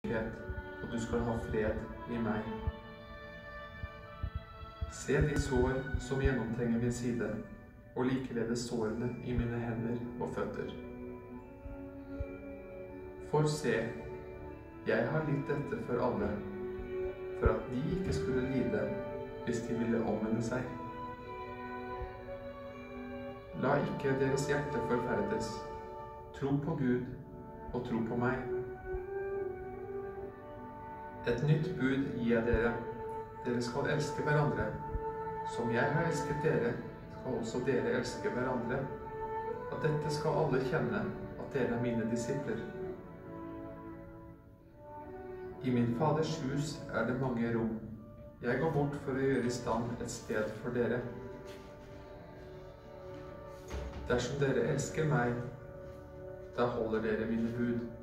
og du skal ha fred i meg. Se de sår som gjennomtrenger min side, og likeledes sårene i mine hender og føtter. For se, jeg har litt dette for alle, for at de ikke skulle lide hvis de ville omvende seg. La ikke deres hjerte forferdes. Tro på Gud og tro på meg. Et nytt bud gir jeg dere. Dere skal elske hverandre. Som jeg har elsket dere, skal også dere elske hverandre. At dette skal alle kjenne, at dere er mine disipler. I min Faders hus er det mange rom. Jeg går bort for å gjøre i stand et sted for dere. Dersom dere elsker meg, da holder dere mine bud.